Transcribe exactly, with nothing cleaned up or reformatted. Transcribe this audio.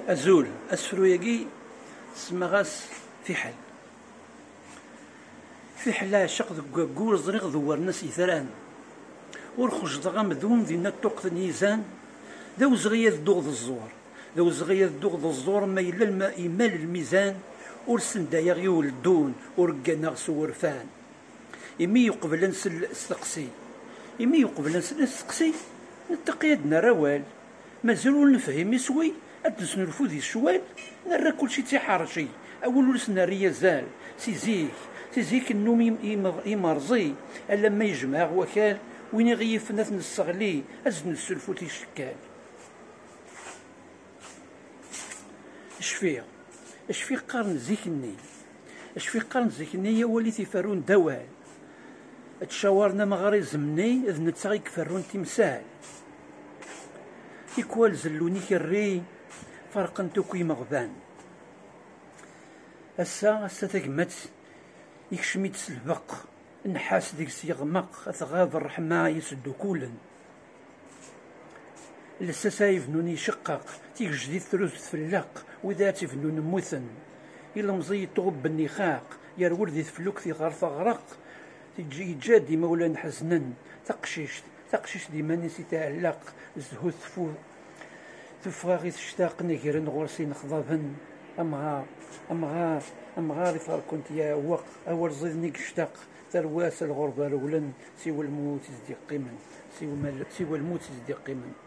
أزول أسفرو يجي سمغاس في حل في حلا شق قول زريغ ذوار ناس يثران ورخش ضغام ذوم ذي نتوق نيزان ذو زغية دوغ الزور ذو زغية دوغ الزور ما يلا الماء يمال الميزان ورسن دايا غيول الدون ورقنا سورفان يمي يقبل نسل السقسي يمي يقبل نسل السقسي نتقي يدنا روال مازالو نفهم يسوي أدنس نرفو ذي الشوال نرى كل شي تيحرشي أول ولسنا ريازال سي زيك سي زيك النوم يمرزي ألا ما يجمع وكال وين يغيف ناس نستغلي أزن السلفو تيشكال اش فيه اش فيه قرن زيكني اش فيه قرن زيكني يا ولي تيفارون دوال تشاورنا مغاري زمني إذ نتسغي كفرون تمثال يكوال زلوني كري فرقا توكي مغبان أسا أسا تقمت يكشميت سلبق النحاس ديك سيغمق أثغاب الرحمة يسدو كولا لسا سايفنون يشقق تيك جديد ثلوث فلاق وإذا تفنون موثن إلا مزي طغب النخاق يرول ذي فلوك في غرفة غرق تيجي جادي مولانا حزنن تقشيش تقشيش ديما نسي تعلق زهو ثفو ثفاغي تشتاق نجرن غرسي نخضبن أمغار أمغار أمغار فار كنت يا وق أول زيدني كشتاق ترواس الغربة رولن سوى الموت يزدي قيمن سوى الموت يزدي قيمن